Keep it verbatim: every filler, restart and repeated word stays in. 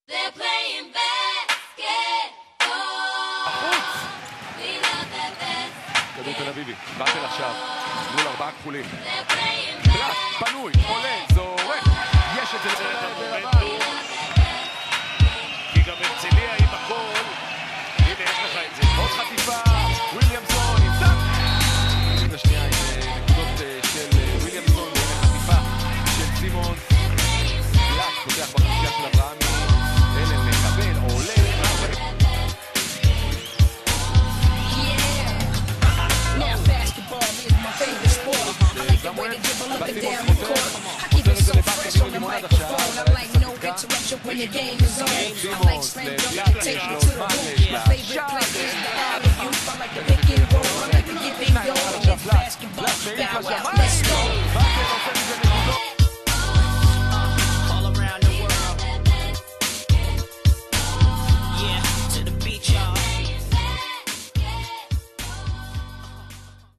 They're playing basketball. We love that basketball. כדור תל אביבי, באטל עכשיו, מול ארבעה כחולים. They're playing בלט, פנוי, עולה, זורק. יש את זה לרבע. כי גם הרצליה עם הכל. הנה, יש לך את זה. עוד חטיפה, וויליאמסון עם טאק. השנייה עם נקודות של וויליאמסון, חטיפה של סימון. בלט, פותח בחמישייה של אברהמי. אלן מקבל, עולה. When your game is on, I like slam dunk, take you to the hoop. My favorite place is the alley-oop. I like to pick and roll, I like to get big goal. Basketball, bow out, let's go.